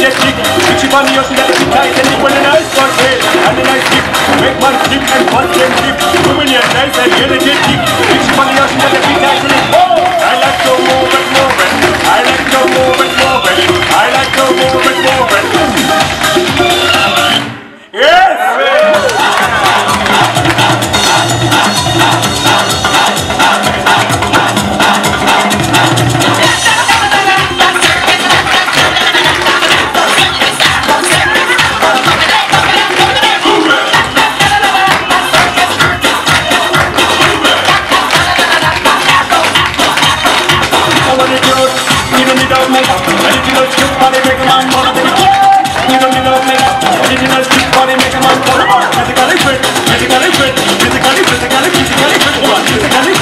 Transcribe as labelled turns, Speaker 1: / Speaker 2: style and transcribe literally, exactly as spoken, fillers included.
Speaker 1: energetic. Bitchy on the ocean that is tight and when the nice one sail and the nice dip. Make man slip and one them dip. Women are nice and energetic. Bitchy on the ocean that is tight and oh, I like to move and move it. I like to move and move it. I like to move and move it. Yes! Physically fit, physically, physically, physically fit. Physically,